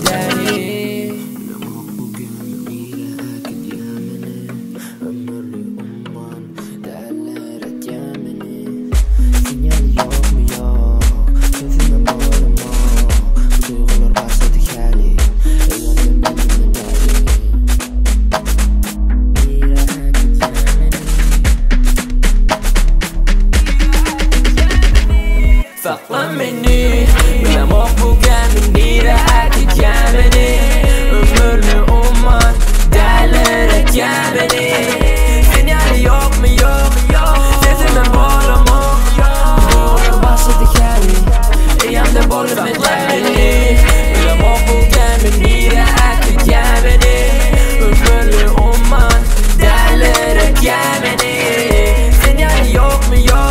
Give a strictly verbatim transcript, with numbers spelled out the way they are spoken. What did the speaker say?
tercih. Lemah bugün ilerken yemini, ömürlü umman derler et yemini. Sinyal yok mu yok, sözüme bağlama. Bu duygular başladı hali, eğlendim benimle derdi. Saklan beni, lemah bugün ilerken yemini, ömürlü umman derler et yemini. Sinyal yok mu yok, sözüme bağlama. Duygular başladı hali, eğlendim benimle derdi. Lemah bugün ilerken yemini, ömürlü umman derler et yemini. Sinyal yok mu yok,